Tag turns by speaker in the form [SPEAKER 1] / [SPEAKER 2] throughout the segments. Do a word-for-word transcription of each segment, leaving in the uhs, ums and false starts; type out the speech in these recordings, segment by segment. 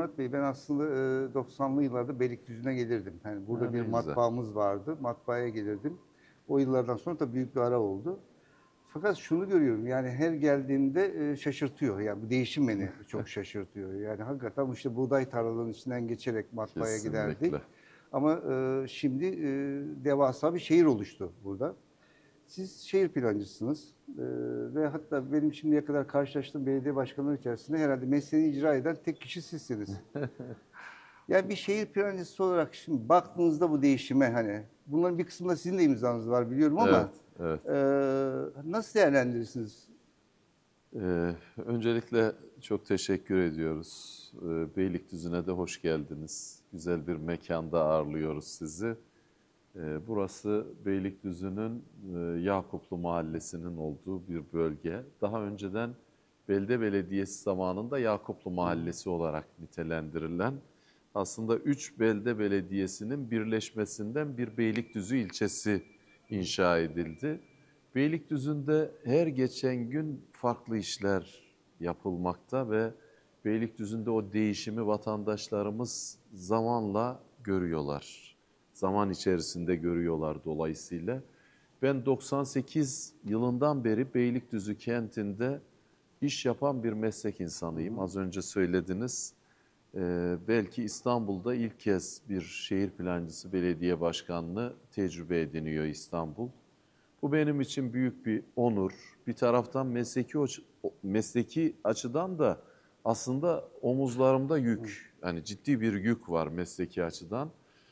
[SPEAKER 1] Murat Bey, ben aslında e, doksanlı yıllarda Beylikdüzü'ne gelirdim. Yani burada
[SPEAKER 2] Ha,
[SPEAKER 1] bir
[SPEAKER 2] ne güzel.
[SPEAKER 1] matbaamız vardı. Matbaaya gelirdim. O yıllardan sonra da büyük bir ara oldu. Fakat şunu görüyorum, yani her geldiğimde e, şaşırtıyor. Yani bu değişim beni çok şaşırtıyor. Yani hakikaten işte buğday tarlalarının içinden geçerek matbaaya giderdik.
[SPEAKER 2] Kesinlikle.
[SPEAKER 1] Ama e, şimdi e, devasa bir şehir oluştu burada. Siz şehir plancısınız. E, ve hatta benim şimdiye kadar karşılaştığım belediye başkanları içerisinde herhalde mesleğini icra eden tek kişi sizsiniz. Yani bir şehir plancısı olarak şimdi baktığınızda bu değişime, hani bunların bir kısmında sizin de imzanız var biliyorum
[SPEAKER 2] Evet,
[SPEAKER 1] ama
[SPEAKER 2] evet.
[SPEAKER 1] e, nasıl değerlendirirsiniz?
[SPEAKER 2] Ee, öncelikle çok teşekkür ediyoruz. Ee, Beylikdüzü'ne de hoş geldiniz. Güzel bir mekanda ağırlıyoruz sizi. Ee, burası Beylikdüzü'nün e, Yakuplu Mahallesi'nin olduğu bir bölge. Daha önceden Belde Belediyesi zamanında Yakuplu Mahallesi olarak nitelendirilen, aslında üç belde belediyesinin birleşmesinden bir Beylikdüzü ilçesi inşa edildi. Beylikdüzü'nde her geçen gün farklı işler yapılmakta ve Beylikdüzü'nde o değişimi vatandaşlarımız zamanla görüyorlar. Zaman içerisinde görüyorlar dolayısıyla. Ben doksan sekiz yılından beri Beylikdüzü kentinde iş yapan bir meslek insanıyım. Az önce söylediniz. Ee, belki İstanbul'da ilk kez bir şehir plancısı belediye başkanlığı tecrübe ediniyor İstanbul. Bu benim için büyük bir onur. Bir taraftan mesleki mesleki açıdan da aslında omuzlarımda yük, yani ciddi bir yük var mesleki açıdan.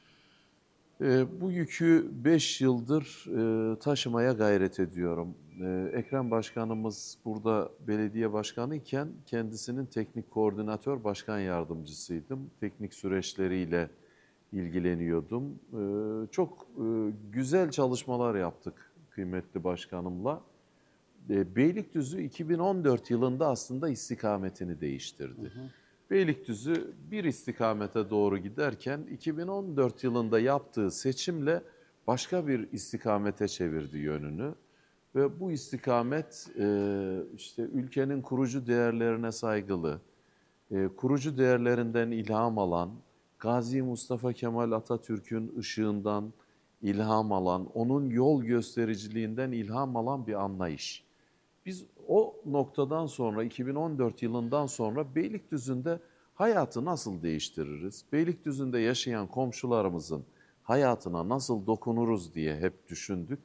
[SPEAKER 2] E, bu yükü beş yıldır e, taşımaya gayret ediyorum. E, Ekrem Başkanımız burada belediye başkanı iken kendisinin teknik koordinatör başkan yardımcısıydım. Teknik süreçleriyle ilgileniyordum. E, çok e, güzel çalışmalar yaptık kıymetli başkanımla. E, Beylikdüzü iki bin on dört yılında aslında istikametini değiştirdi.
[SPEAKER 1] Hı hı.
[SPEAKER 2] Beylikdüzü bir istikamete doğru giderken iki bin on dört yılında yaptığı seçimle başka bir istikamete çevirdi yönünü. Ve bu istikamet e, işte ülkenin kurucu değerlerine saygılı, e, kurucu değerlerinden ilham alan, Gazi Mustafa Kemal Atatürk'ün ışığından ilham alan, onun yol göstericiliğinden ilham alan bir anlayış. Biz o noktadan sonra, iki bin on dört yılından sonra Beylikdüzü'nde hayatı nasıl değiştiririz? Beylikdüzü'nde yaşayan komşularımızın hayatına nasıl dokunuruz diye hep düşündük.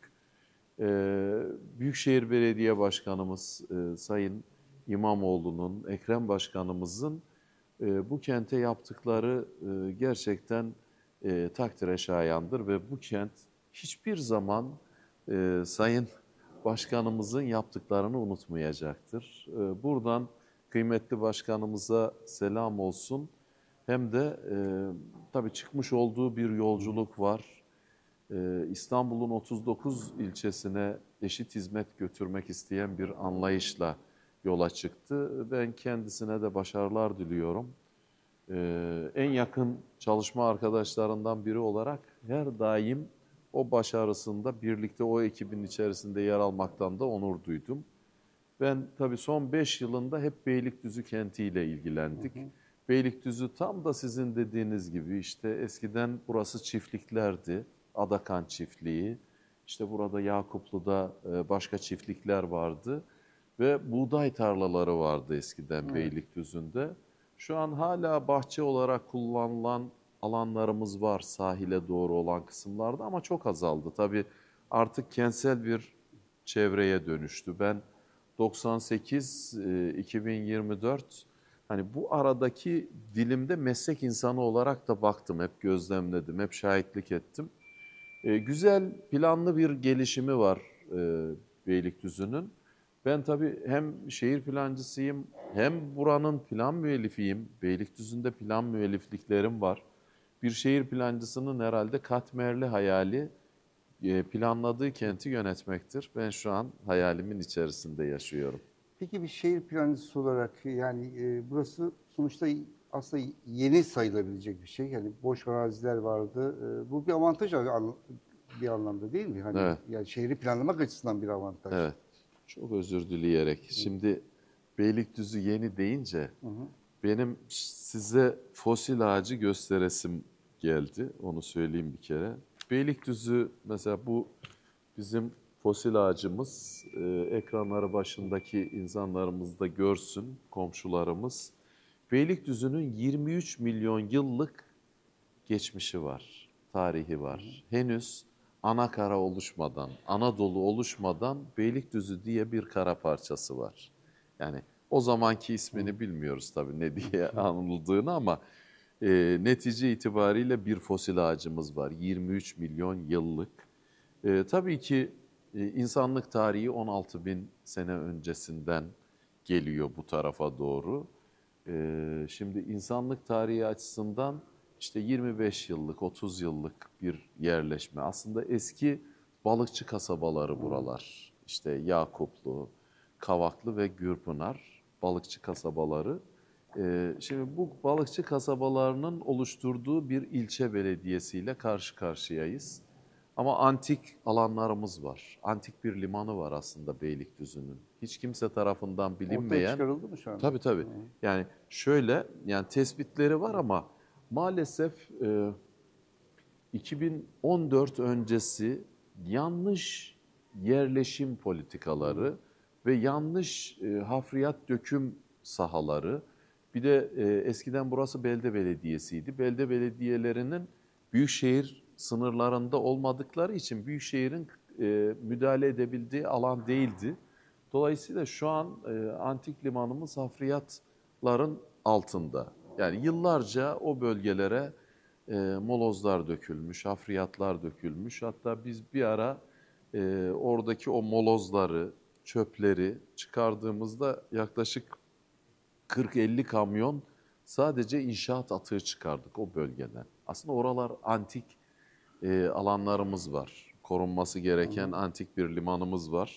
[SPEAKER 2] Ee, Büyükşehir Belediye Başkanımız e, Sayın İmamoğlu'nun, Ekrem Başkanımızın e, bu kente yaptıkları e, gerçekten e, takdire şayandır ve bu kent hiçbir zaman e, Sayın Başkanımızın yaptıklarını unutmayacaktır. E, buradan kıymetli başkanımıza selam olsun. Hem de e, tabii çıkmış olduğu bir yolculuk var. E, İstanbul'un otuz dokuz ilçesine eşit hizmet götürmek isteyen bir anlayışla yola çıktı. Ben kendisine de başarılar diliyorum. Ee, en yakın çalışma arkadaşlarından biri olarak her daim o başarısında birlikte o ekibin içerisinde yer almaktan da onur duydum. Ben tabii son beş yılında hep Beylikdüzü kentiyle ilgilendik.
[SPEAKER 1] Hı hı.
[SPEAKER 2] Beylikdüzü tam da sizin dediğiniz gibi işte eskiden burası çiftliklerdi. Adakan çiftliği, işte burada Yakuplu'da e, başka çiftlikler vardı ve buğday tarlaları vardı eskiden
[SPEAKER 1] Evet.
[SPEAKER 2] Beylikdüzü'nde. Şu an hala bahçe olarak kullanılan alanlarımız var sahile doğru olan kısımlarda ama çok azaldı. Tabii artık kentsel bir çevreye dönüştü. Ben doksan sekiz iki bin yirmi dört hani bu aradaki dilimde meslek insanı olarak da baktım, hep gözlemledim, hep şahitlik ettim. E, güzel planlı bir gelişimi var e, Beylikdüzü'nün. Ben tabii hem şehir plancısıyım hem buranın plan müellifiyim. Beylikdüzü'nde plan müellifliklerim var. Bir şehir plancısının herhalde katmerli hayali e, planladığı kenti yönetmektir. Ben şu an hayalimin içerisinde yaşıyorum.
[SPEAKER 1] Peki bir şehir plancısı olarak, yani e, burası sonuçta aslında yeni sayılabilecek bir şey. Yani boş araziler vardı. E, bu bir avantaj an- bir anlamda değil mi? Hani
[SPEAKER 2] Evet,
[SPEAKER 1] yani şehri planlamak açısından bir avantaj.
[SPEAKER 2] evet. Çok özür dileyerek. Şimdi Beylikdüzü yeni deyince
[SPEAKER 1] Hı hı.
[SPEAKER 2] benim size fosil ağacı gösteresim geldi. Onu söyleyeyim bir kere. Beylikdüzü mesela bu bizim fosil ağacımız. Ee, ekranları başındaki insanlarımız da görsün, komşularımız. Beylikdüzü'nün yirmi üç milyon yıllık geçmişi var, tarihi var. Henüz ana kara oluşmadan, Anadolu oluşmadan Beylikdüzü diye bir kara parçası var. Yani o zamanki ismini bilmiyoruz tabii ne diye anıldığını ama e, netice itibariyle bir fosil ağacımız var. yirmi üç milyon yıllık. E, tabii ki e, insanlık tarihi on altı bin sene öncesinden geliyor bu tarafa doğru. E, şimdi insanlık tarihi açısından işte yirmi beş yıllık, otuz yıllık bir yerleşme. Aslında eski balıkçı kasabaları buralar. İşte Yakuplu, Kavaklı ve Gürpınar balıkçı kasabaları. Ee, şimdi bu balıkçı kasabalarının oluşturduğu bir ilçe belediyesiyle karşı karşıyayız. Ama antik alanlarımız var. Antik bir limanı var aslında Beylikdüzü'nün. Hiç kimse tarafından
[SPEAKER 1] Ortaya
[SPEAKER 2] bilinmeyen.
[SPEAKER 1] çıkarıldı mı şu anda?
[SPEAKER 2] Tabii tabii. Yani şöyle, yani tespitleri var ama maalesef e, iki bin on dört öncesi yanlış yerleşim politikaları ve yanlış e, hafriyat döküm sahaları, bir de e, eskiden burası belde belediyesiydi. Belde belediyelerinin büyükşehir sınırlarında olmadıkları için büyükşehirin e, müdahale edebildiği alan değildi. Dolayısıyla şu an e, antik limanımız hafriyatların altında. Yani yıllarca o bölgelere e, molozlar dökülmüş, hafriyatlar dökülmüş. Hatta biz bir ara e, oradaki o molozları, çöpleri çıkardığımızda yaklaşık kırk elli kamyon sadece inşaat atığı çıkardık o bölgeden. Aslında oralar antik e, alanlarımız var. Korunması gereken antik bir limanımız var.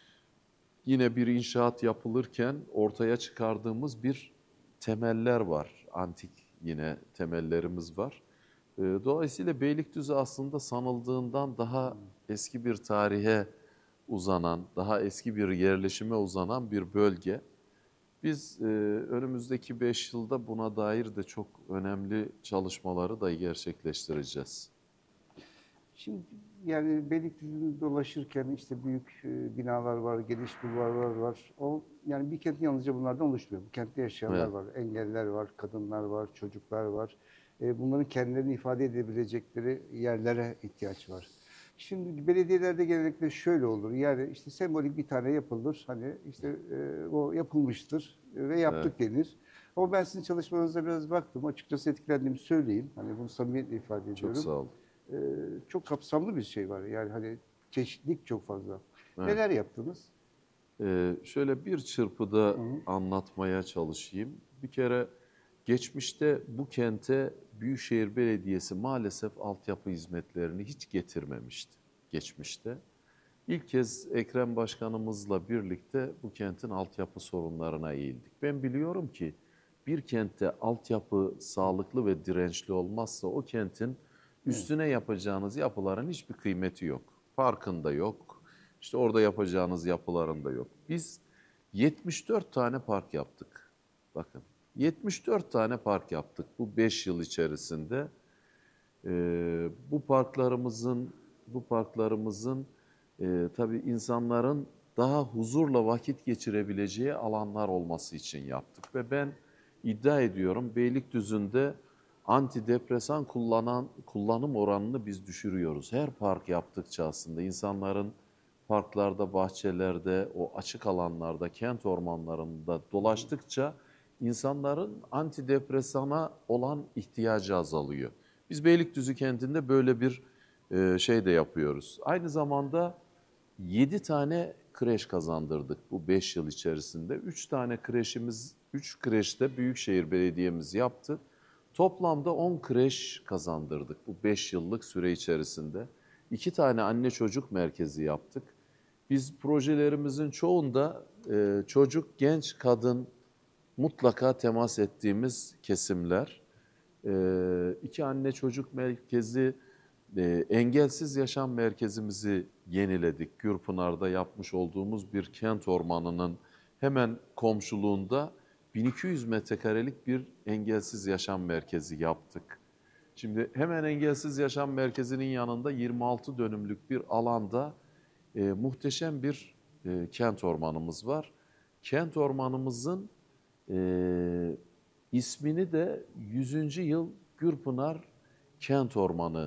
[SPEAKER 2] Yine bir inşaat yapılırken ortaya çıkardığımız bir temeller var. Antik yine temellerimiz var. Dolayısıyla Beylikdüzü aslında sanıldığından daha eski bir tarihe uzanan, daha eski bir yerleşime uzanan bir bölge. Biz e, önümüzdeki beş yılda buna dair de çok önemli çalışmaları da gerçekleştireceğiz.
[SPEAKER 1] Şimdi yani Beylikdüzü'nü dolaşırken işte büyük e, binalar var, geniş bulvarlar var. O yani bir kent yalnızca bunlardan oluşmuyor. Bu kentte yaşayanlar
[SPEAKER 2] Evet.
[SPEAKER 1] var, engelliler var, kadınlar var, çocuklar var. E, bunların kendilerini ifade edebilecekleri yerlere ihtiyaç var. Şimdi belediyelerde genellikle şöyle olur. Yani işte sembolik bir tane yapılır. Hani işte e, o yapılmıştır ve yaptık denir. Ama ben sizin çalışmalarınıza biraz baktım. Açıkçası etkilendiğimi söyleyeyim. Hani bunu samimiyetle ifade
[SPEAKER 2] Çok
[SPEAKER 1] ediyorum.
[SPEAKER 2] sağ olun.
[SPEAKER 1] Ee, çok kapsamlı bir şey var. Yani hani çeşitlilik çok fazla.
[SPEAKER 2] Evet.
[SPEAKER 1] Neler yaptınız?
[SPEAKER 2] Ee, şöyle bir çırpıda
[SPEAKER 1] Hı hı.
[SPEAKER 2] anlatmaya çalışayım. Bir kere geçmişte bu kente Büyükşehir Belediyesi maalesef altyapı hizmetlerini hiç getirmemişti geçmişte. İlk kez Ekrem Başkanımızla birlikte bu kentin altyapı sorunlarına eğildik. Ben biliyorum ki bir kentte altyapı sağlıklı ve dirençli olmazsa o kentin üstüne yapacağınız yapıların hiçbir kıymeti yok. Parkında yok, işte orada yapacağınız yapıların da yok. Biz yetmiş dört tane park yaptık. Bakın yetmiş dört tane park yaptık bu beş yıl içerisinde. Ee, bu parklarımızın bu parklarımızın e, tabii insanların daha huzurla vakit geçirebileceği alanlar olması için yaptık. Ve ben iddia ediyorum Beylikdüzü'nde antidepresan kullanan kullanım oranını biz düşürüyoruz. Her park yaptıkça aslında insanların parklarda, bahçelerde, o açık alanlarda, kent ormanlarında dolaştıkça insanların antidepresana olan ihtiyacı azalıyor. Biz Beylikdüzü kentinde böyle bir e, şey de yapıyoruz. Aynı zamanda yedi tane kreş kazandırdık bu beş yıl içerisinde. üç tane kreşimiz, üç kreşte Büyükşehir Belediye'miz yaptı. Toplamda on kreş kazandırdık bu beş yıllık süre içerisinde. iki tane anne çocuk merkezi yaptık. Biz projelerimizin çoğunda e, çocuk, genç, kadın mutlaka temas ettiğimiz kesimler. E, iki anne çocuk merkezi, e, engelsiz yaşam merkezimizi yeniledik. Gürpınar'da yapmış olduğumuz bir kent ormanının hemen komşuluğunda bin iki yüz metrekarelik bir engelsiz yaşam merkezi yaptık. Şimdi hemen engelsiz yaşam merkezinin yanında yirmi altı dönümlük bir alanda e, muhteşem bir e, kent ormanımız var. Kent ormanımızın e, ismini de yüzüncü yıl Gürpınar Kent Ormanı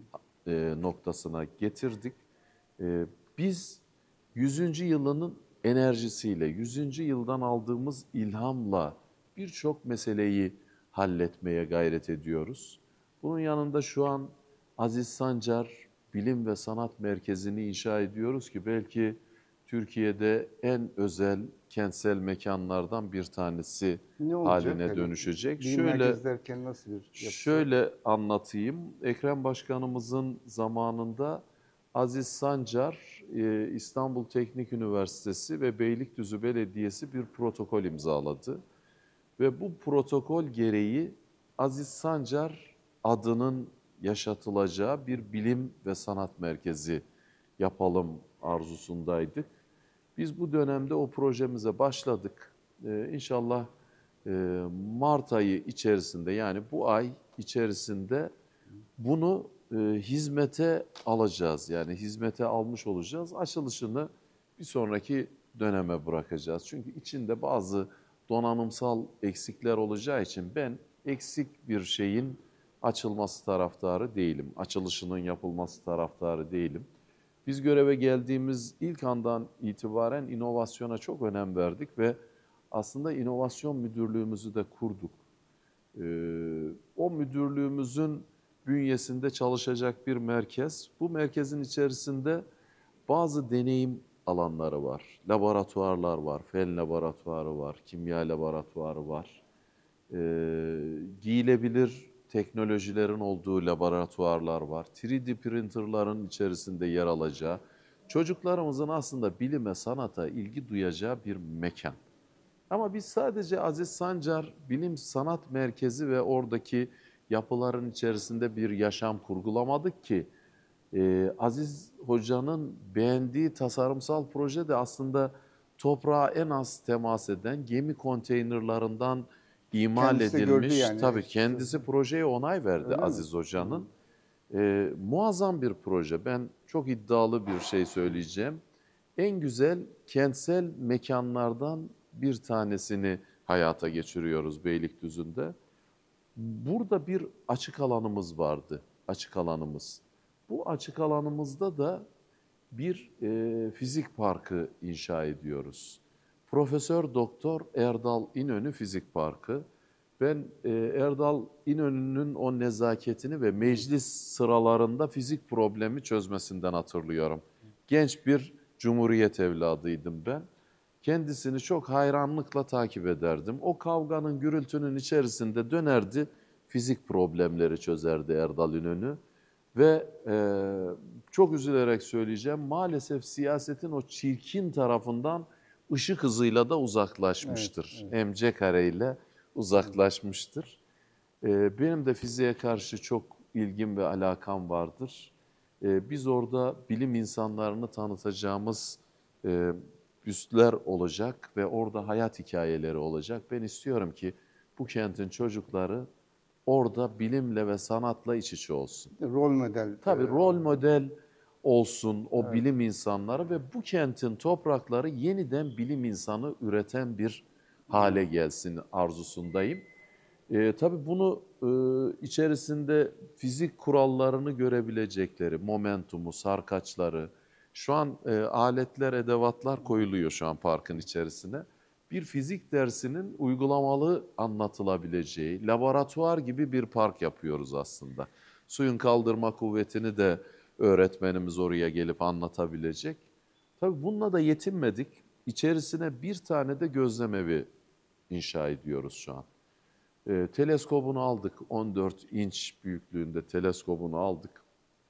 [SPEAKER 2] e, noktasına getirdik. E, biz yüzüncü yılının enerjisiyle, yüzüncü yıldan aldığımız ilhamla birçok meseleyi halletmeye gayret ediyoruz. Bunun yanında şu an Aziz Sancar Bilim ve Sanat Merkezi'ni inşa ediyoruz ki belki Türkiye'de en özel kentsel mekanlardan bir tanesi
[SPEAKER 1] Ne olacak?
[SPEAKER 2] haline
[SPEAKER 1] Yani
[SPEAKER 2] dönüşecek.
[SPEAKER 1] bilim
[SPEAKER 2] Şöyle
[SPEAKER 1] merkezi derken nasıl bir yapısı?
[SPEAKER 2] şöyle anlatayım. Ekrem Başkanımızın zamanında Aziz Sancar, e, İstanbul Teknik Üniversitesi ve Beylikdüzü Belediyesi bir protokol imzaladı. Ve bu protokol gereği Aziz Sancar adının yaşatılacağı bir bilim ve sanat merkezi yapalım arzusundaydık. Biz bu dönemde o projemize başladık. Ee, İnşallah e, Mart ayı içerisinde, yani bu ay içerisinde bunu e, hizmete alacağız. Yani hizmete almış olacağız. Açılışını bir sonraki döneme bırakacağız. Çünkü içinde bazı donanımsal eksikler olacağı için ben eksik bir şeyin açılması taraftarı değilim. Açılışının yapılması taraftarı değilim. Biz göreve geldiğimiz ilk andan itibaren inovasyona çok önem verdik ve aslında inovasyon müdürlüğümüzü de kurduk. Ee, o müdürlüğümüzün bünyesinde çalışacak bir merkez. Bu merkezin içerisinde bazı deneyim alanları var. Laboratuvarlar var, fen laboratuvarı var, kimya laboratuvarı var. Ee, giyilebilir teknolojilerin olduğu laboratuvarlar var. üç D printerların içerisinde yer alacağı, çocuklarımızın aslında bilime, sanata ilgi duyacağı bir mekan. Ama biz sadece Aziz Sancar Bilim Sanat Merkezi ve oradaki yapıların içerisinde bir yaşam kurgulamadık ki. Ee, Aziz Hoca'nın beğendiği tasarımsal proje de aslında toprağa en az temas eden gemi konteynerlarından imal
[SPEAKER 1] Kendisi de
[SPEAKER 2] edilmiş.
[SPEAKER 1] gördü yani.
[SPEAKER 2] Tabii kendisi projeye onay verdi
[SPEAKER 1] Öyle mi?
[SPEAKER 2] Aziz Hoca'nın. Ee, muazzam bir proje. Ben çok iddialı bir şey söyleyeceğim. En güzel kentsel mekanlardan bir tanesini hayata geçiriyoruz Beylikdüzü'nde. Burada bir açık alanımız vardı, açık alanımız. Bu açık alanımızda da bir e, fizik parkı inşa ediyoruz. Profesör Doktor Erdal İnönü Fizik Parkı. Ben e, Erdal İnönü'nün o nezaketini ve meclis sıralarında fizik problemi çözmesinden hatırlıyorum. Genç bir cumhuriyet evladıydım ben. Kendisini çok hayranlıkla takip ederdim. O kavganın, gürültünün içerisinde dönerdi, fizik problemleri çözerdi Erdal İnönü. Ve e, çok üzülerek söyleyeceğim, maalesef siyasetin o çirkin tarafından ışık hızıyla da uzaklaşmıştır.
[SPEAKER 1] Evet, evet.
[SPEAKER 2] Mc kareyle uzaklaşmıştır. E, benim de fiziğe karşı çok ilgim ve alakam vardır. E, biz orada bilim insanlarını tanıtacağımız e, büstler olacak ve orada hayat hikayeleri olacak. Ben istiyorum ki bu kentin çocukları orada bilimle ve sanatla iç içe olsun.
[SPEAKER 1] Rol model.
[SPEAKER 2] Tabii
[SPEAKER 1] e,
[SPEAKER 2] rol model olsun o
[SPEAKER 1] Evet.
[SPEAKER 2] bilim insanları ve bu kentin toprakları yeniden bilim insanı üreten bir hale gelsin arzusundayım. Ee, tabii bunu e, içerisinde fizik kurallarını görebilecekleri, momentumu, sarkaçları, şu an e, aletler, edevatlar koyuluyor şu an parkın içerisine. Bir fizik dersinin uygulamalı anlatılabileceği, laboratuvar gibi bir park yapıyoruz aslında. Suyun kaldırma kuvvetini de öğretmenimiz oraya gelip anlatabilecek. Tabii bununla da yetinmedik. İçerisine bir tane de gözlemevi inşa ediyoruz şu an. E, teleskobunu aldık, on dört inç büyüklüğünde teleskobunu aldık.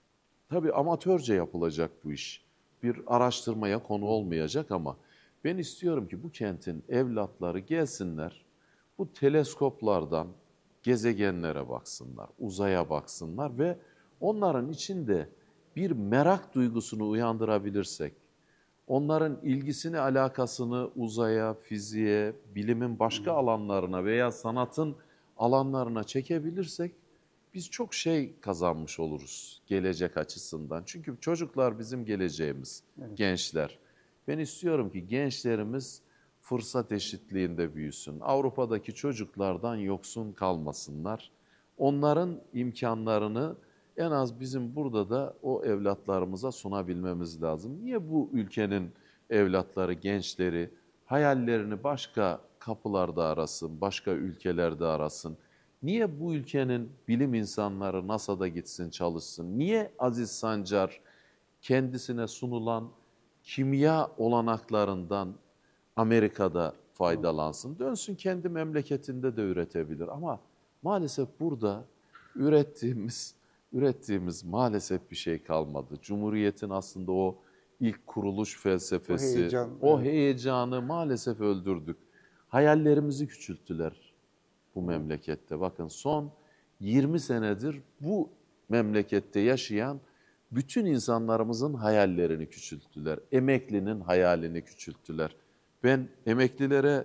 [SPEAKER 2] Tabii amatörce yapılacak bu iş. Bir araştırmaya konu olmayacak ama ben istiyorum ki bu kentin evlatları gelsinler, bu teleskoplardan gezegenlere baksınlar, uzaya baksınlar ve onların içinde bir merak duygusunu uyandırabilirsek, onların ilgisini, alakasını uzaya, fiziğe, bilimin başka alanlarına veya sanatın alanlarına çekebilirsek biz çok şey kazanmış oluruz gelecek açısından. Çünkü çocuklar bizim geleceğimiz,
[SPEAKER 1] Evet.
[SPEAKER 2] gençler. Ben istiyorum ki gençlerimiz fırsat eşitliğinde büyüsün. Avrupa'daki çocuklardan yoksun kalmasınlar. Onların imkanlarını en az bizim burada da o evlatlarımıza sunabilmemiz lazım. Niye bu ülkenin evlatları, gençleri hayallerini başka kapılarda arasın, başka ülkelerde arasın? Niye bu ülkenin bilim insanları NASA'da gitsin, çalışsın? Niye Aziz Sancar kendisine sunulan kimya olanaklarından Amerika'da faydalansın? Dönsün kendi memleketinde de üretebilir. Ama maalesef burada ürettiğimiz ürettiğimiz maalesef bir şey kalmadı. Cumhuriyetin aslında o ilk kuruluş felsefesi,
[SPEAKER 1] O heyecan,
[SPEAKER 2] o
[SPEAKER 1] evet.
[SPEAKER 2] heyecanı maalesef öldürdük. Hayallerimizi küçülttüler bu memlekette. Bakın son yirmi senedir bu memlekette yaşayan bütün insanlarımızın hayallerini küçülttüler. Emeklinin hayalini küçülttüler. Ben emeklilere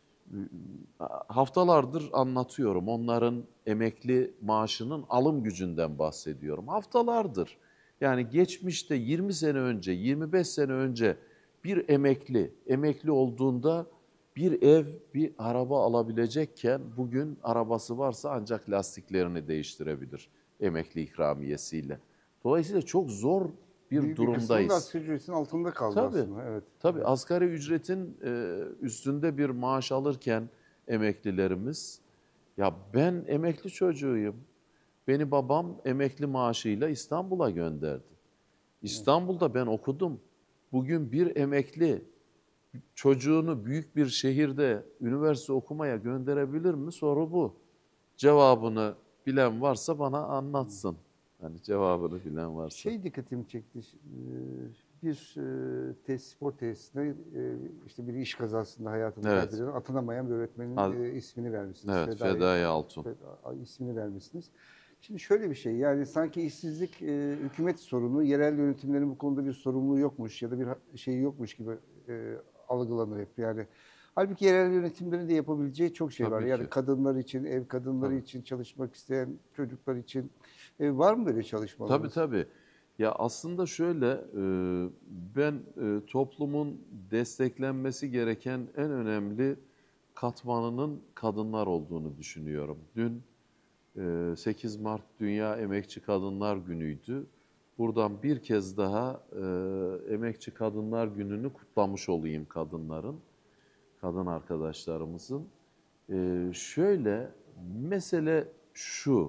[SPEAKER 2] haftalardır anlatıyorum. Onların emekli maaşının alım gücünden bahsediyorum. Haftalardır. Yani geçmişte yirmi sene önce, yirmi beş sene önce bir emekli, emekli olduğunda bir ev, bir araba alabilecekken bugün arabası varsa ancak lastiklerini değiştirebilir emekli ikramiyesiyle. Dolayısıyla çok zor bir
[SPEAKER 1] Büyük bir kısmı da
[SPEAKER 2] durumdayız.
[SPEAKER 1] asgari ücretin altında kaldı
[SPEAKER 2] Tabii,
[SPEAKER 1] aslında. Evet.
[SPEAKER 2] tabii asgari ücretin e, üstünde bir maaş alırken emeklilerimiz, ya ben emekli çocuğuyum. Beni babam emekli maaşıyla İstanbul'a gönderdi. İstanbul'da ben okudum. Bugün bir emekli çocuğunu büyük bir şehirde üniversite okumaya gönderebilir mi? Soru bu. Cevabını bilen varsa bana anlatsın. Hani cevabını bilen varsa.
[SPEAKER 1] Şey dikkatimi çekti. e, Bir e, tesis, spor tesisine e, işte bir iş kazasında hayatını
[SPEAKER 2] Evet.
[SPEAKER 1] kaybeden atanamayan bir öğretmenin
[SPEAKER 2] Az-
[SPEAKER 1] e, ismini vermişsiniz.
[SPEAKER 2] Evet, Fedai Altun.
[SPEAKER 1] Feda- ismini vermişsiniz. Şimdi şöyle bir şey, yani sanki işsizlik e, hükümet sorunu, yerel yönetimlerin bu konuda bir sorumluluğu yokmuş ya da bir ha- şeyi yokmuş gibi e, algılanır hep. Yani halbuki yerel yönetimlerin de yapabileceği çok şey var.
[SPEAKER 2] Tabii
[SPEAKER 1] Yani
[SPEAKER 2] ki.
[SPEAKER 1] kadınlar için, ev kadınları
[SPEAKER 2] Tabii.
[SPEAKER 1] için, çalışmak isteyen çocuklar için e, var mı böyle çalışmalarınız?
[SPEAKER 2] Tabii tabii. Ya aslında şöyle, e, ben e, toplumun desteklenmesi gereken en önemli katmanının kadınlar olduğunu düşünüyorum. Dün e, sekiz Mart Dünya Emekçi Kadınlar Günü'ydü. Buradan bir kez daha e, Emekçi Kadınlar Günü'nü kutlamış olayım kadınların, kadın arkadaşlarımızın. E, şöyle, mesele şu.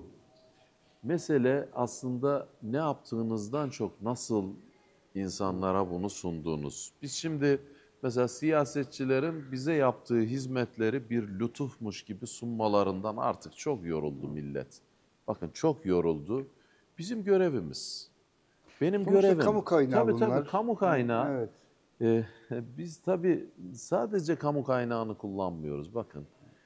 [SPEAKER 2] Mesele aslında ne yaptığınızdan çok nasıl insanlara bunu sunduğunuz. Biz şimdi mesela siyasetçilerin bize yaptığı hizmetleri bir lütufmuş gibi sunmalarından artık çok yoruldu millet. Bakın çok yoruldu. Bizim görevimiz. Benim
[SPEAKER 1] Sonuçta
[SPEAKER 2] görevim.
[SPEAKER 1] kamu kaynağı
[SPEAKER 2] Tabii
[SPEAKER 1] bunlar.
[SPEAKER 2] tabii kamu kaynağı.
[SPEAKER 1] Evet.
[SPEAKER 2] Ee, biz tabii sadece kamu kaynağını kullanmıyoruz. Bakın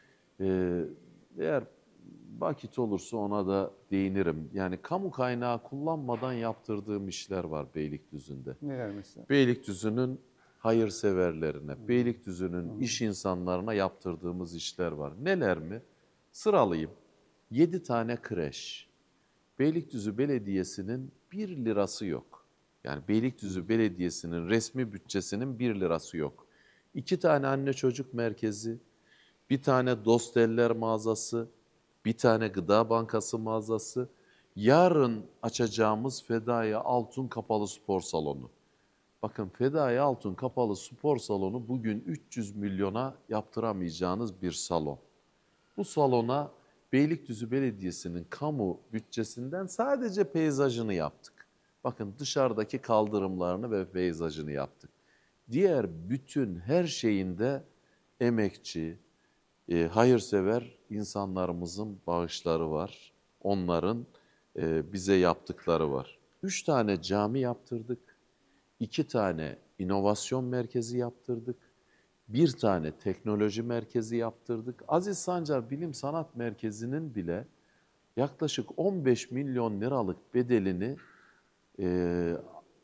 [SPEAKER 2] ee, eğer vakit olursa ona da değinirim. Yani kamu kaynağı kullanmadan yaptırdığım işler var Beylikdüzü'nde.
[SPEAKER 1] Neler mesela?
[SPEAKER 2] Beylikdüzü'nün hayırseverlerine, Beylikdüzü'nün iş insanlarına yaptırdığımız işler var. Neler mi? Sıralayayım. Yedi tane kreş. Beylikdüzü Belediyesi'nin bir lirası yok. Yani Beylikdüzü Belediyesi'nin resmi bütçesinin bir lirası yok. İki tane anne çocuk merkezi, bir tane Dosteller mağazası, bir tane Gıda Bankası mağazası, yarın açacağımız Fedai Altun Kapalı Spor Salonu. Bakın Fedai Altun Kapalı Spor Salonu bugün üç yüz milyona yaptıramayacağınız bir salon. Bu salona Beylikdüzü Belediyesi'nin kamu bütçesinden sadece peyzajını yaptık. Bakın dışarıdaki kaldırımlarını ve peyzajını yaptık. Diğer bütün her şeyinde emekçi, e, hayırsever insanlarımızın bağışları var. Onların e, bize yaptıkları var. Üç tane cami yaptırdık. İki tane inovasyon merkezi yaptırdık. Bir tane teknoloji merkezi yaptırdık. Aziz Sancar Bilim Sanat Merkezi'nin bile yaklaşık on beş milyon liralık bedelini e,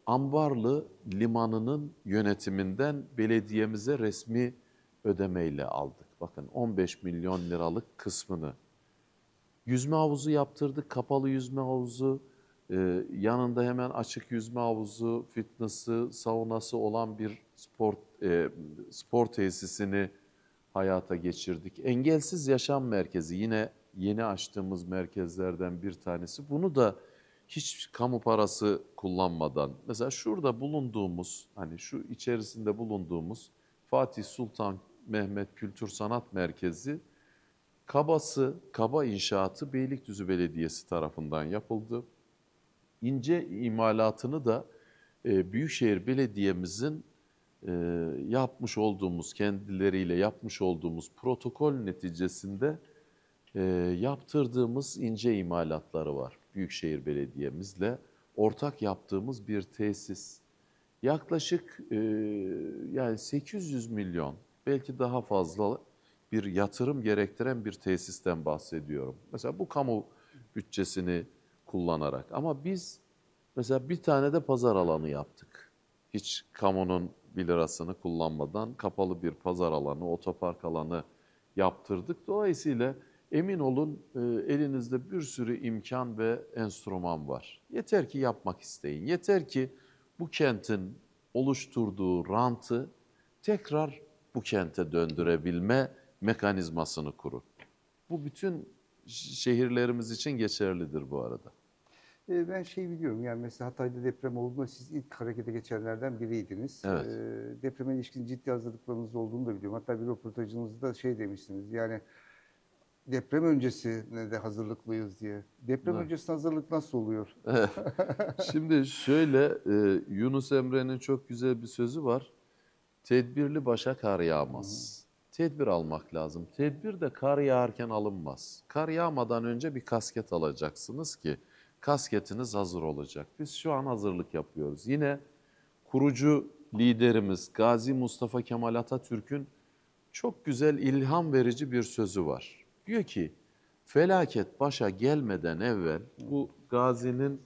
[SPEAKER 2] Ambarlı Limanı'nın yönetiminden belediyemize resmi ödemeyle aldık. Bakın on beş milyon liralık kısmını. Yüzme havuzu yaptırdık, kapalı yüzme havuzu, e, yanında hemen açık yüzme havuzu, fitness'ı, saunası olan bir spor, e, spor tesisini hayata geçirdik. Engelsiz Yaşam Merkezi yine yeni açtığımız merkezlerden bir tanesi. Bunu da hiç kamu parası kullanmadan, mesela şurada bulunduğumuz, hani şu içerisinde bulunduğumuz Fatih Sultan Mehmet Kültür Sanat Merkezi, kabası, kaba inşaatı Beylikdüzü Belediyesi tarafından yapıldı. İnce imalatını da e, Büyükşehir Belediye'mizin e, yapmış olduğumuz, kendileriyle yapmış olduğumuz protokol neticesinde e, yaptırdığımız ince imalatları var. Büyükşehir Belediye'mizle ortak yaptığımız bir tesis. Yaklaşık e, yani sekiz yüz milyon, belki daha fazla bir yatırım gerektiren bir tesisten bahsediyorum. Mesela bu kamu bütçesini kullanarak. Ama biz mesela bir tane de pazar alanı yaptık. Hiç kamunun bir lirasını kullanmadan kapalı bir pazar alanı, otopark alanı yaptırdık. Dolayısıyla emin olun elinizde bir sürü imkan ve enstrüman var. Yeter ki yapmak isteyin. Yeter ki bu kentin oluşturduğu rantı tekrar bu kente döndürebilme mekanizmasını kurun. Bu bütün şehirlerimiz için geçerlidir bu arada.
[SPEAKER 1] E, Ben şey biliyorum, yani mesela Hatay'da deprem olduğunda siz ilk harekete geçenlerden biriydiniz.
[SPEAKER 2] Evet.
[SPEAKER 1] E, depreme ilişkin ciddi hazırlıklarınız olduğunu da biliyorum. Hatta bir röportajınızda şey demiştiniz, yani deprem öncesine de hazırlıklıyız diye. Deprem
[SPEAKER 2] Evet.
[SPEAKER 1] öncesi hazırlık nasıl oluyor?
[SPEAKER 2] Şimdi şöyle, e, Yunus Emre'nin çok güzel bir sözü var. Tedbirli başa kar yağmaz. Tedbir almak lazım. Tedbir de kar yağarken alınmaz. Kar yağmadan önce bir kasket alacaksınız ki kasketiniz hazır olacak. Biz şu an hazırlık yapıyoruz. Yine kurucu liderimiz Gazi Mustafa Kemal Atatürk'ün çok güzel, ilham verici bir sözü var. Diyor ki, felaket başa gelmeden evvel, bu Gazi'nin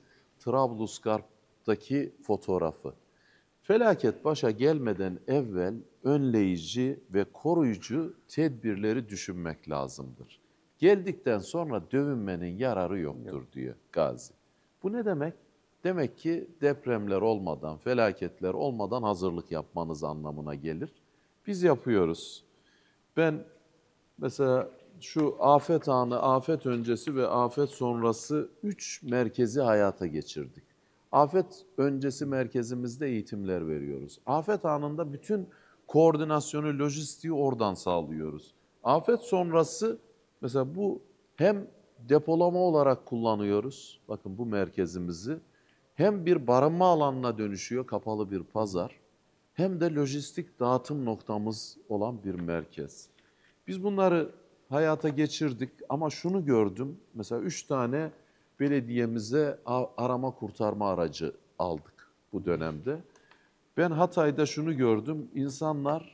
[SPEAKER 2] Trablusgarp'taki fotoğrafı. Felaket başa gelmeden evvel önleyici ve koruyucu tedbirleri düşünmek lazımdır. Geldikten sonra dövünmenin yararı yoktur diyor Gazi. Bu ne demek? Demek ki depremler olmadan, felaketler olmadan hazırlık yapmanız anlamına gelir. Biz yapıyoruz. Ben mesela şu afet anı, afet öncesi ve afet sonrası üç merkezi hayata geçirdik. Afet öncesi merkezimizde eğitimler veriyoruz. Afet anında bütün koordinasyonu, lojistiği oradan sağlıyoruz. Afet sonrası mesela bu hem depolama olarak kullanıyoruz. Bakın bu merkezimizi. Hem bir barınma alanına dönüşüyor, kapalı bir pazar. Hem de lojistik dağıtım noktamız olan bir merkez. Biz bunları hayata geçirdik ama şunu gördüm. Mesela üç tane belediyemize arama kurtarma aracı aldık bu dönemde. Ben Hatay'da şunu gördüm. İnsanlar,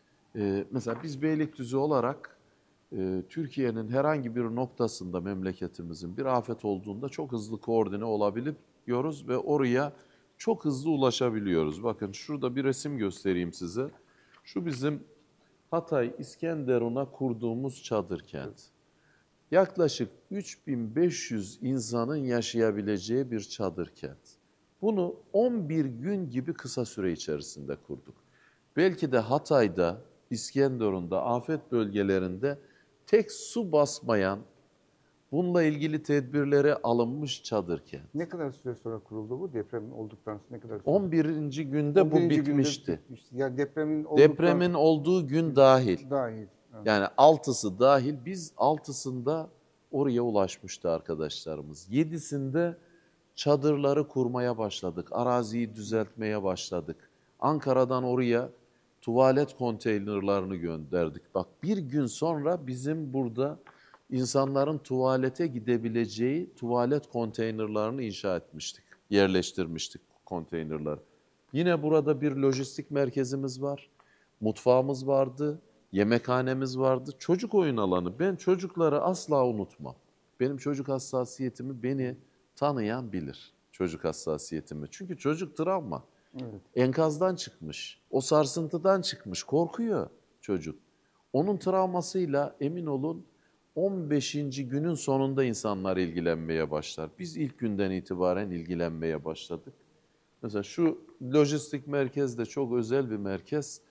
[SPEAKER 2] e, mesela biz Beylikdüzü olarak e, Türkiye'nin herhangi bir noktasında memleketimizin bir afet olduğunda çok hızlı koordine olabiliyoruz ve oraya çok hızlı ulaşabiliyoruz. Bakın şurada bir resim göstereyim size. Şu bizim Hatay İskenderun'a kurduğumuz çadır kent. Yaklaşık üç bin beş yüz insanın yaşayabileceği bir çadır kent. Bunu on bir gün gibi kısa süre içerisinde kurduk. Belki de Hatay'da, İskenderun'da, afet bölgelerinde tek su basmayan, bununla ilgili tedbirleri alınmış çadır kent.
[SPEAKER 1] Ne kadar süre sonra kuruldu bu, deprem olduktan sonra ne kadar süre?
[SPEAKER 2] on birinci günde bu
[SPEAKER 1] on birinci günde
[SPEAKER 2] bitmişti.
[SPEAKER 1] bitmişti. Yani depremin olduktan
[SPEAKER 2] Depremin olduğu gün dahil.
[SPEAKER 1] dahil. Evet.
[SPEAKER 2] Yani altısı dahil, biz altısında oraya ulaşmıştı arkadaşlarımız. Yedisinde çadırları kurmaya başladık, araziyi düzeltmeye başladık. Ankara'dan oraya tuvalet konteynerlarını gönderdik. Bak bir gün sonra bizim burada insanların tuvalete gidebileceği tuvalet konteynerlarını inşa etmiştik, yerleştirmiştik konteynerları. Yine burada bir lojistik merkezimiz var, mutfağımız vardı, yemekhanemiz vardı, çocuk oyun alanı. Ben çocukları asla unutmam. Benim çocuk hassasiyetimi beni tanıyan bilir. çocuk hassasiyeti mi? Çünkü çocuk travma.
[SPEAKER 1] Evet.
[SPEAKER 2] Enkazdan çıkmış, o sarsıntıdan çıkmış, korkuyor çocuk. Onun travmasıyla emin olun on beşinci günün sonunda insanlar ilgilenmeye başlar. Biz ilk günden itibaren ilgilenmeye başladık. Mesela şu lojistik merkez de çok özel bir merkez.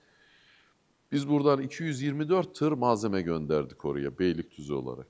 [SPEAKER 2] Biz buradan iki yüz yirmi dört tır malzeme gönderdik oraya Beylikdüzü olarak.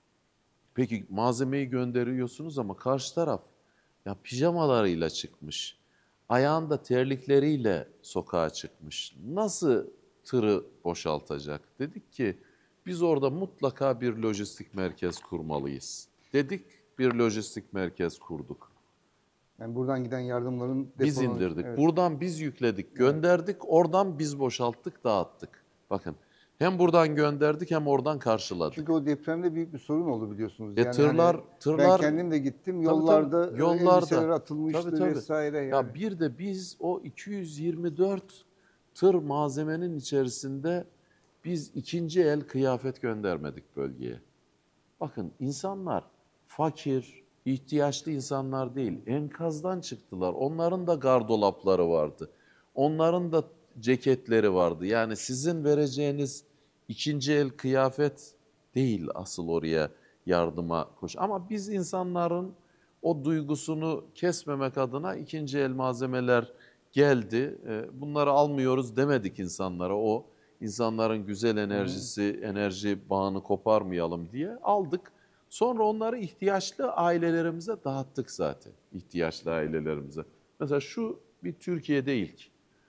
[SPEAKER 2] Peki malzemeyi gönderiyorsunuz ama karşı taraf ya pijamalarıyla çıkmış. Ayağında terlikleriyle sokağa çıkmış. Nasıl tırı boşaltacak? Dedik ki biz orada mutlaka bir lojistik merkez kurmalıyız. Dedik bir lojistik merkez kurduk.
[SPEAKER 1] Yani buradan giden yardımların
[SPEAKER 2] Biz
[SPEAKER 1] depolanan-
[SPEAKER 2] indirdik.
[SPEAKER 1] Evet.
[SPEAKER 2] Buradan biz yükledik, gönderdik. Oradan biz boşalttık, dağıttık. Bakın hem buradan gönderdik hem oradan karşıladık.
[SPEAKER 1] Çünkü o depremde büyük bir sorun oldu biliyorsunuz.
[SPEAKER 2] E,
[SPEAKER 1] Yani
[SPEAKER 2] tırlar,
[SPEAKER 1] hani
[SPEAKER 2] tırlar
[SPEAKER 1] ben kendim de gittim.
[SPEAKER 2] Tabii,
[SPEAKER 1] Yollarda,
[SPEAKER 2] tabii, yollarda.
[SPEAKER 1] elbiseler atılmıştı
[SPEAKER 2] Tabii, tabii.
[SPEAKER 1] vesaire. Yani.
[SPEAKER 2] Ya bir de biz o iki yüz yirmi dört tır malzemenin içerisinde biz ikinci el kıyafet göndermedik bölgeye. Bakın insanlar fakir, ihtiyaçlı insanlar değil. Enkazdan çıktılar. Onların da gardolapları vardı. Onların da ceketleri vardı. Yani sizin vereceğiniz ikinci el kıyafet değil asıl oraya yardıma koş. Ama biz insanların o duygusunu kesmemek adına ikinci el malzemeler geldi. Bunları almıyoruz demedik insanlara. O insanların güzel enerjisi, enerji bağını koparmayalım diye aldık. Sonra onları ihtiyaçlı ailelerimize dağıttık zaten. İhtiyaçlı ailelerimize. Mesela şu bir Türkiye'de ilk.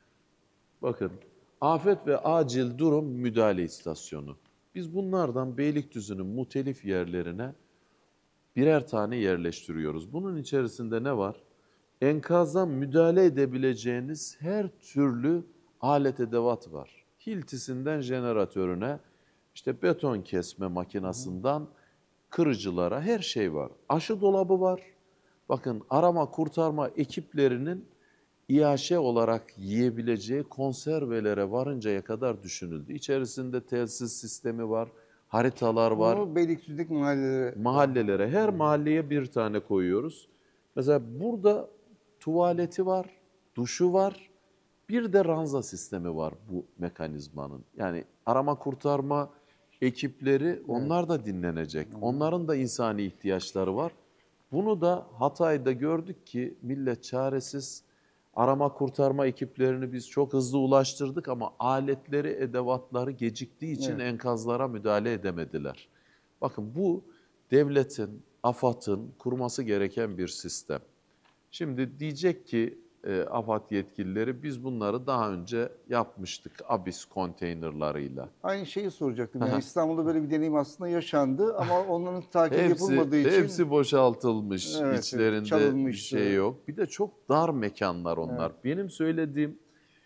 [SPEAKER 2] Bakın, afet ve acil durum müdahale istasyonu. Biz bunlardan Beylikdüzü'nün muhtelif yerlerine birer tane yerleştiriyoruz. Bunun içerisinde ne var? Enkaza müdahale edebileceğiniz her türlü alet edevat var. Hiltisinden jeneratörüne, işte beton kesme makinasından kırıcılara her şey var. Aşı dolabı var. Bakın arama kurtarma ekiplerinin İAŞ olarak yiyebileceği konservelere varıncaya kadar düşünüldü. İçerisinde telsiz sistemi var, haritalar var.
[SPEAKER 1] Bunu Beylikdüzü'ndeki mahallelere...
[SPEAKER 2] Mahallelere, her mahalleye bir tane koyuyoruz. Mesela burada tuvaleti var, duşu var, bir de ranza sistemi var bu mekanizmanın. Yani arama kurtarma ekipleri onlar da dinlenecek. Onların da insani ihtiyaçları var. Bunu da Hatay'da gördük ki millet çaresiz. Arama kurtarma ekiplerini biz çok hızlı ulaştırdık ama aletleri, edevatları geciktiği için
[SPEAKER 1] Evet.
[SPEAKER 2] enkazlara müdahale edemediler. Bakın bu devletin, AFAD'ın kurması gereken bir sistem. Şimdi diyecek ki e, AFAD yetkilileri biz bunları daha önce yapmıştık ABİS konteynerlarıyla.
[SPEAKER 1] Aynı şeyi soracaktım.
[SPEAKER 2] Aha.
[SPEAKER 1] Yani İstanbul'da böyle bir deneyim aslında yaşandı ama onların takibi yapılmadığı için...
[SPEAKER 2] Hepsi boşaltılmış,
[SPEAKER 1] Evet, evet,
[SPEAKER 2] içlerinde bir
[SPEAKER 1] çalınmıştı.
[SPEAKER 2] şey yok. Bir de çok dar mekanlar onlar.
[SPEAKER 1] Evet.
[SPEAKER 2] Benim söylediğim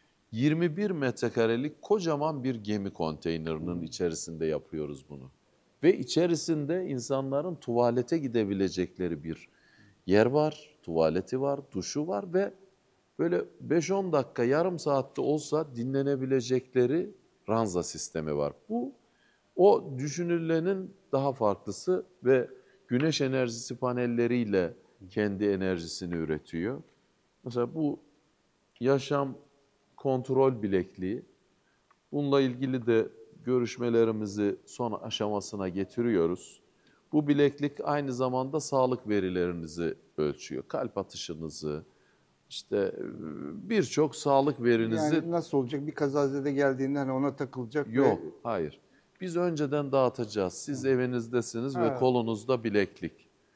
[SPEAKER 2] yirmi bir metrekarelik kocaman bir gemi konteynerinin içerisinde yapıyoruz bunu. Ve içerisinde insanların tuvalete gidebilecekleri bir yer var, tuvaleti var, duşu var ve böyle beş on dakika, yarım saatte olsa dinlenebilecekleri ranza sistemi var. Bu o düşünülenin daha farklısı ve güneş enerjisi panelleriyle kendi enerjisini üretiyor. Mesela bu yaşam kontrol bilekliği. Bununla ilgili de görüşmelerimizi son aşamasına getiriyoruz. Bu bileklik aynı zamanda sağlık verilerinizi ölçüyor. Kalp atışınızı, işte birçok sağlık verinizi...
[SPEAKER 1] Yani nasıl olacak? Bir kazazede geldiğinde hani ona takılacak
[SPEAKER 2] Yok,
[SPEAKER 1] ve...
[SPEAKER 2] hayır. Biz önceden dağıtacağız. Siz evinizdesiniz ve
[SPEAKER 1] Evet.
[SPEAKER 2] kolunuzda bileklik.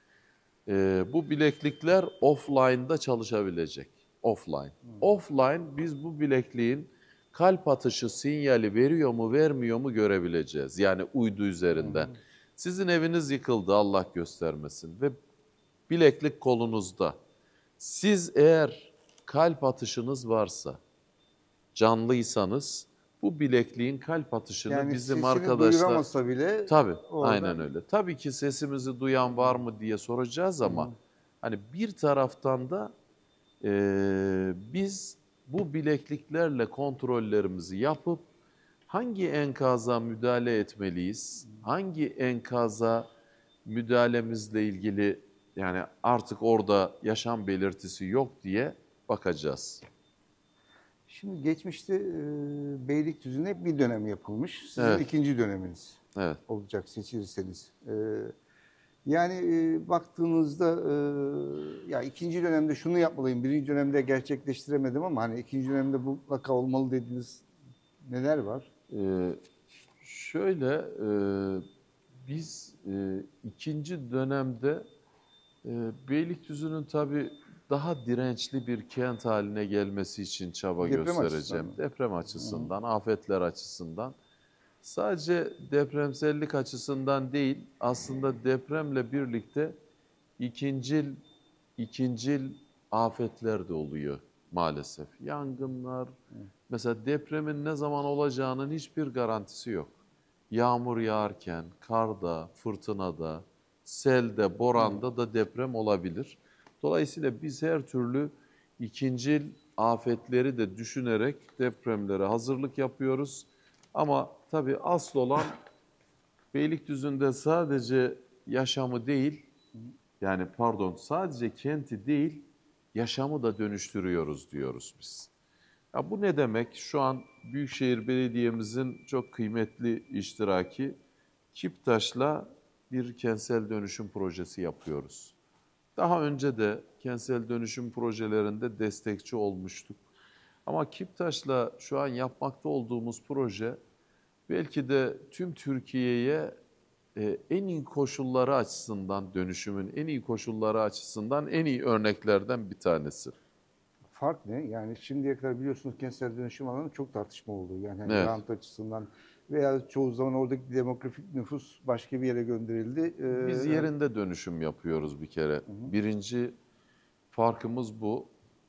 [SPEAKER 2] Ee, bu bileklikler offline'da çalışabilecek. Offline. Offline biz bu bilekliğin kalp atışı sinyali veriyor mu vermiyor mu görebileceğiz. Yani uydu üzerinden. Sizin eviniz yıkıldı Allah göstermesin ve bileklik kolunuzda. Siz eğer kalp atışınız varsa, canlıysanız bu bilekliğin kalp atışını
[SPEAKER 1] Yani
[SPEAKER 2] bizim
[SPEAKER 1] sesini
[SPEAKER 2] arkadaşlar...
[SPEAKER 1] duyuramasa bile...
[SPEAKER 2] Tabii,
[SPEAKER 1] oradan-
[SPEAKER 2] aynen öyle. Tabii ki sesimizi duyan var mı diye soracağız ama hani bir taraftan da e, biz bu bilekliklerle kontrollerimizi yapıp hangi enkaza müdahale etmeliyiz, hangi enkaza müdahalemizle ilgili yani artık orada yaşam belirtisi yok diye bakacağız.
[SPEAKER 1] Şimdi geçmişte e, Beylikdüzü'nde hep bir dönem yapılmış. Sizin
[SPEAKER 2] Evet.
[SPEAKER 1] ikinci döneminiz
[SPEAKER 2] Evet.
[SPEAKER 1] olacak seçilirseniz. E, yani e, baktığınızda e, ya ikinci dönemde şunu yapmalıyım, birinci dönemde gerçekleştiremedim ama hani ikinci dönemde mutlaka olmalı dediğiniz neler var?
[SPEAKER 2] Ee, şöyle e, biz e, ikinci dönemde e, Beylikdüzü'nün tabii daha dirençli bir kent haline gelmesi için çaba
[SPEAKER 1] Deprem
[SPEAKER 2] göstereceğim.
[SPEAKER 1] açısından mı?
[SPEAKER 2] Deprem açısından, afetler açısından. Sadece depremsellik açısından değil, aslında depremle birlikte ikincil, ikincil afetler de oluyor maalesef. Yangınlar, mesela depremin ne zaman olacağının hiçbir garantisi yok. Yağmur yağarken, karda, fırtınada, selde, boranda da deprem olabilir. Dolayısıyla biz her türlü ikincil afetleri de düşünerek depremlere hazırlık yapıyoruz. Ama tabii asıl olan Beylikdüzü'nde sadece yaşamı değil, yani pardon sadece kenti değil, yaşamı da dönüştürüyoruz diyoruz biz. Ya bu ne demek? Şu an Büyükşehir Belediye'mizin çok kıymetli iştiraki Kiptaş'la bir kentsel dönüşüm projesi yapıyoruz. Daha önce de kentsel dönüşüm projelerinde destekçi olmuştuk. Ama Kiptaş'la şu an yapmakta olduğumuz proje belki de tüm Türkiye'ye e, en iyi koşulları açısından, dönüşümün en iyi koşulları açısından en iyi örneklerden bir tanesi.
[SPEAKER 1] Fark ne? Yani şimdiye kadar biliyorsunuz kentsel dönüşüm alanı çok tartışma oldu. Yani hani
[SPEAKER 2] Evet.
[SPEAKER 1] rant açısından veya çoğu zaman oradaki demografik nüfus başka bir yere gönderildi. Ee,
[SPEAKER 2] Biz yerinde dönüşüm yapıyoruz bir kere. Birinci farkımız bu.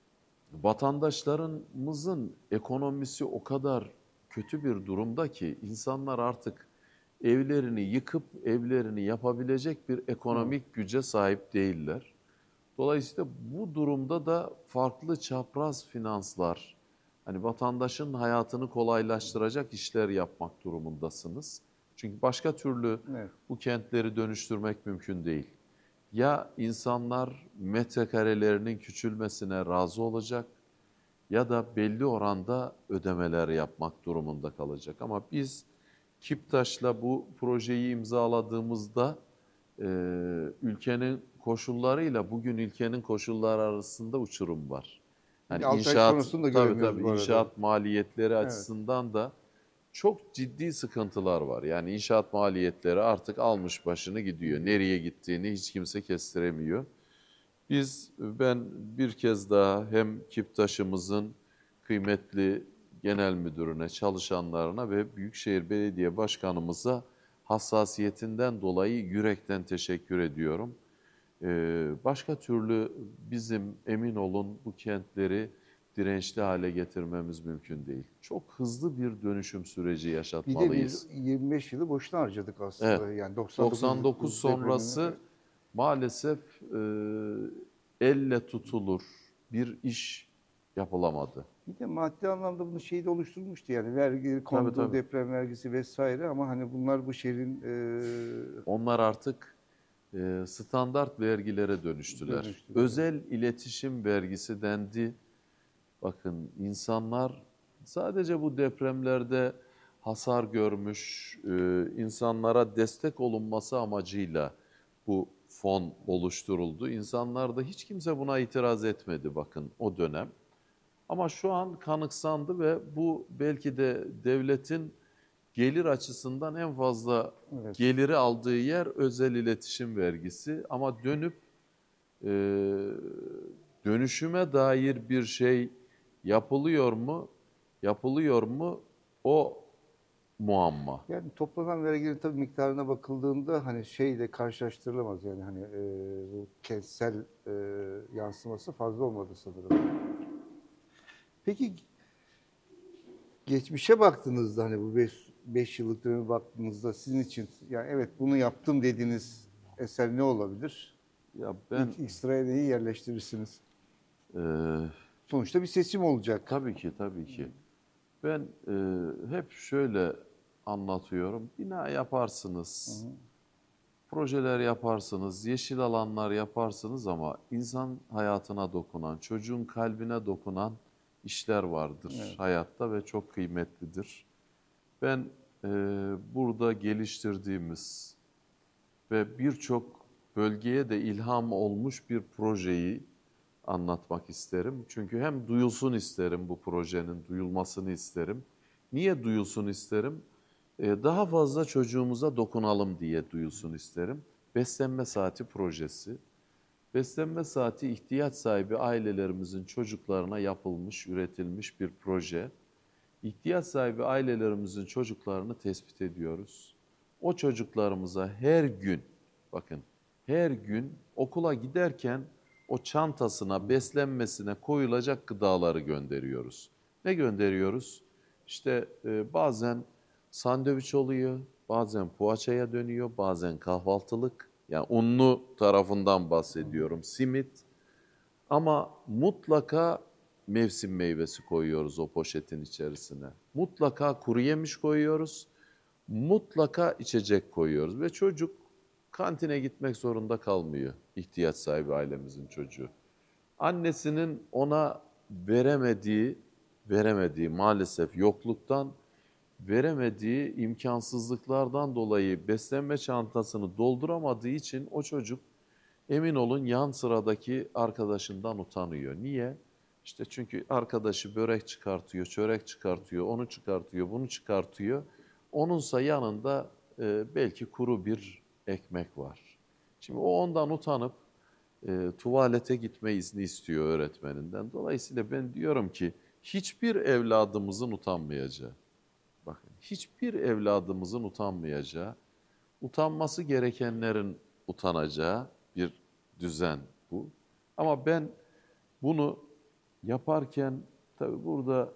[SPEAKER 2] Vatandaşlarımızın ekonomisi o kadar kötü bir durumda ki insanlar artık evlerini yıkıp evlerini yapabilecek bir ekonomik güce sahip değiller. Dolayısıyla bu durumda da farklı çapraz finanslar, hani vatandaşın hayatını kolaylaştıracak işler yapmak durumundasınız. Çünkü başka türlü
[SPEAKER 1] Evet.
[SPEAKER 2] bu kentleri dönüştürmek mümkün değil. Ya insanlar metrekarelerinin küçülmesine razı olacak ya da belli oranda ödemeler yapmak durumunda kalacak. Ama biz Kiptaş'la bu projeyi imzaladığımızda e, ülkenin koşullarıyla bugün ülkenin koşulları arasında uçurum var. Yani
[SPEAKER 1] altı ay
[SPEAKER 2] inşaat,
[SPEAKER 1] sonrasını da
[SPEAKER 2] tabii
[SPEAKER 1] göremiyoruz
[SPEAKER 2] tabii
[SPEAKER 1] bu arada.
[SPEAKER 2] inşaat maliyetleri
[SPEAKER 1] Evet.
[SPEAKER 2] açısından da çok ciddi sıkıntılar var. Yani inşaat maliyetleri artık almış başını gidiyor. Nereye gittiğini hiç kimse kestiremiyor. Biz, ben bir kez daha hem Kiptaş'ımızın kıymetli genel müdürüne, çalışanlarına ve Büyükşehir Belediye Başkanımıza hassasiyetinden dolayı yürekten teşekkür ediyorum. Ee, başka türlü bizim emin olun bu kentleri dirençli hale getirmemiz mümkün değil. Çok hızlı bir dönüşüm süreci
[SPEAKER 1] Bir de
[SPEAKER 2] yaşatmalıyız.
[SPEAKER 1] biz yirmi beş yılı boşuna harcadık aslında.
[SPEAKER 2] Evet.
[SPEAKER 1] Yani doksan dokuz,
[SPEAKER 2] doksan dokuz sonrası
[SPEAKER 1] depremini-
[SPEAKER 2] maalesef e, elle tutulur bir iş yapılamadı.
[SPEAKER 1] Bir de maddi anlamda bunu şeyi de oluşturmuştu yani vergi, kondu,
[SPEAKER 2] tabii.
[SPEAKER 1] deprem vergisi vesaire ama hani bunlar bu şehrin e,
[SPEAKER 2] Onlar artık e, standart vergilere dönüştüler.
[SPEAKER 1] Dönüştüler.
[SPEAKER 2] Özel iletişim vergisi dendi. Bakın insanlar sadece bu depremlerde hasar görmüş, e, insanlara destek olunması amacıyla bu fon oluşturuldu. İnsanlar da hiç kimse buna itiraz etmedi bakın o dönem. Ama şu an kanıksandı ve bu belki de devletin gelir açısından en fazla
[SPEAKER 1] Evet.
[SPEAKER 2] geliri aldığı yer özel iletişim vergisi. Ama dönüp e, dönüşüme dair bir şey yapılıyor mu? Yapılıyor mu? O muamma.
[SPEAKER 1] Yani toplanan verginin tabii miktarına bakıldığında hani şeyle karşılaştırılamaz yani hani e, bu kentsel e, yansıması fazla olmadı sanırım. Peki geçmişe baktığınızda hani bu beş yıllık döneme baktığınızda sizin için yani evet bunu yaptım dediğiniz eser ne olabilir?
[SPEAKER 2] Ya ben
[SPEAKER 1] İlk, ilk sıraya neyi yerleştirirsiniz?
[SPEAKER 2] e,
[SPEAKER 1] Sonuçta bir seçim olacak.
[SPEAKER 2] tabii ki tabii ki. Ben e, hep şöyle anlatıyorum. Bina yaparsınız.
[SPEAKER 1] Hı hı.
[SPEAKER 2] projeler yaparsınız, yeşil alanlar yaparsınız ama insan hayatına dokunan, çocuğun kalbine dokunan işler vardır
[SPEAKER 1] Evet.
[SPEAKER 2] hayatta ve çok kıymetlidir. Ben e, burada geliştirdiğimiz ve birçok bölgeye de ilham olmuş bir projeyi anlatmak isterim. Çünkü hem duyulsun isterim, bu projenin duyulmasını isterim. Niye duyulsun isterim? Ee, Daha fazla çocuğumuza dokunalım diye duyulsun isterim. Beslenme Saati projesi. Beslenme Saati ihtiyaç sahibi ailelerimizin çocuklarına yapılmış, üretilmiş bir proje. İhtiyaç sahibi ailelerimizin çocuklarını tespit ediyoruz. O çocuklarımıza her gün, bakın her gün okula giderken o çantasına, beslenmesine koyulacak gıdaları gönderiyoruz. Ne gönderiyoruz? İşte e, bazen sandviç oluyor, bazen poğaçaya dönüyor, bazen kahvaltılık. Yani unlu tarafından bahsediyorum, simit. Ama mutlaka mevsim meyvesi koyuyoruz o poşetin içerisine. Mutlaka kuru yemiş koyuyoruz. Mutlaka içecek koyuyoruz. Ve çocuk kantine gitmek zorunda kalmıyor. İhtiyaç sahibi ailemizin çocuğu. Annesinin ona veremediği, veremediği maalesef yokluktan, veremediği imkansızlıklardan dolayı beslenme çantasını dolduramadığı için o çocuk emin olun yan sıradaki arkadaşından utanıyor. Niye? İşte çünkü arkadaşı börek çıkartıyor, çörek çıkartıyor, onu çıkartıyor, bunu çıkartıyor. Onunsa yanında e, belki kuru bir ekmek var. Şimdi o ondan utanıp e, tuvalete gitme izni istiyor öğretmeninden. Dolayısıyla ben diyorum ki hiçbir evladımızın utanmayacağı, bakın hiçbir evladımızın utanmayacağı, utanması gerekenlerin utanacağı bir düzen bu. Ama ben bunu yaparken tabii burada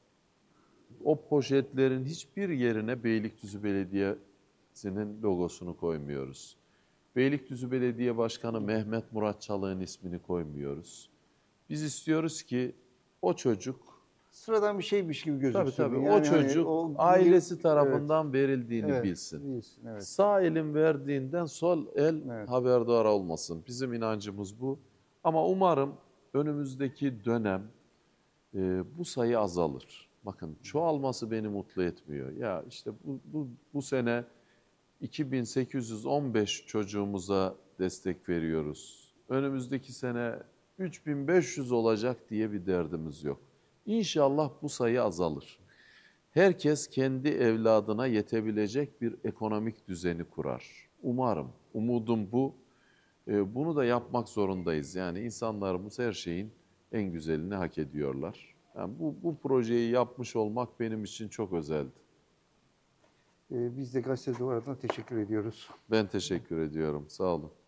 [SPEAKER 2] o poşetlerin hiçbir yerine Beylikdüzü Belediyesi'nin logosunu koymuyoruz. Beylikdüzü Belediye Başkanı Mehmet Murat Çalık'ın ismini koymuyoruz. Biz istiyoruz ki o çocuk,
[SPEAKER 1] Sıradan bir şeymiş gibi gözüksün.
[SPEAKER 2] tabii tabii
[SPEAKER 1] Yani
[SPEAKER 2] o
[SPEAKER 1] hani
[SPEAKER 2] çocuk
[SPEAKER 1] o-
[SPEAKER 2] ailesi tarafından verildiğini
[SPEAKER 1] evet,
[SPEAKER 2] bilsin.
[SPEAKER 1] bilsin, evet.
[SPEAKER 2] Sağ elin verdiğinden sol el
[SPEAKER 1] Evet.
[SPEAKER 2] haberdar olmasın. Bizim inancımız bu. Ama umarım önümüzdeki dönem e, bu sayı azalır. Bakın çoğalması beni mutlu etmiyor. Ya işte bu, bu, bu sene iki bin sekiz yüz on beş çocuğumuza destek veriyoruz. Önümüzdeki sene üç bin beş yüz olacak diye bir derdimiz yok. İnşallah bu sayı azalır. Herkes kendi evladına yetebilecek bir ekonomik düzeni kurar. Umarım, umudum bu. Ee, Bunu da yapmak zorundayız. Yani insanlarımız her şeyin en güzelini hak ediyorlar. Yani bu, bu projeyi yapmış olmak benim için çok özeldi.
[SPEAKER 1] Ee, Biz de Gazete Duvar adına teşekkür ediyoruz.
[SPEAKER 2] Ben teşekkür ediyorum. Sağ olun.